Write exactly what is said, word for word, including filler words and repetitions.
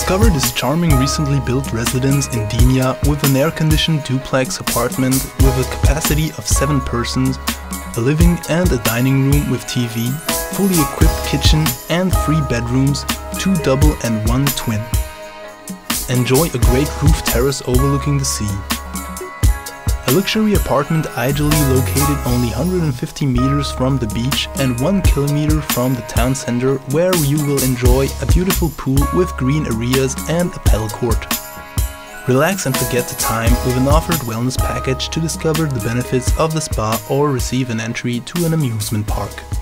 Discover this charming recently built residence in Digne with an air-conditioned duplex apartment with a capacity of seven persons, a living and a dining room with T V, fully equipped kitchen and three bedrooms, two double and one twin. Enjoy a great roof terrace overlooking the sea. A luxury apartment ideally located only one hundred fifty meters from the beach and one kilometer from the town center, where you will enjoy a beautiful pool with green areas and a paddle court. Relax and forget the time with an offered wellness package to discover the benefits of the spa or receive an entry to an amusement park.